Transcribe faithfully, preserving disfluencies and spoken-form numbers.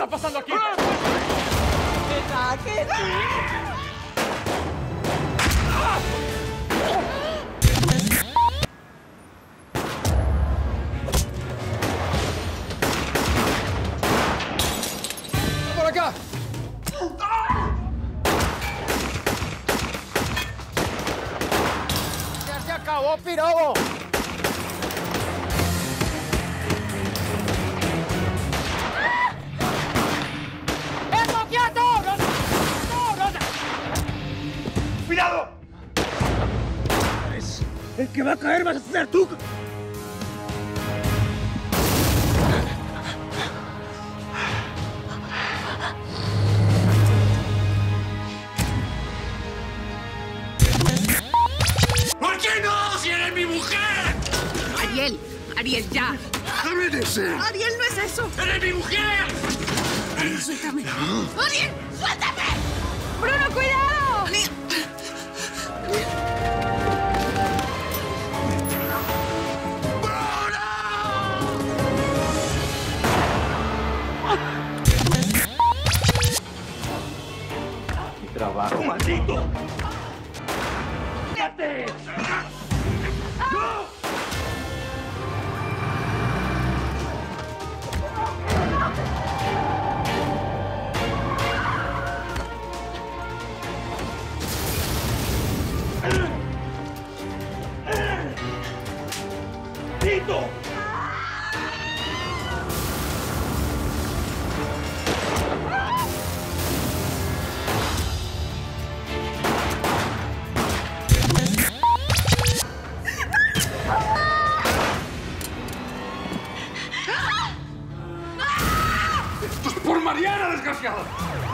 está pasando aquí? ¿Verdad que sí? ¡Por acá! ¡Ya se acabó, pirobo! ¡Eso, quieto! ¡No, no, no! ¡Cuidado! Es el que va a caer vas a ser tú. ¿Por qué no? ¡Si eres mi mujer! Ariel, Ariel, ya. ¡Déjame de ser! Ariel, no es eso. ¡Eres mi mujer! Ariel, suéltame. Ariel, suéltame. Bruno, cuidado. Ariel. ¡Trabajo, maldito! ¡Fíjate! ¡No! ¡Tito! ¡Esto es por Mariana, desgraciado!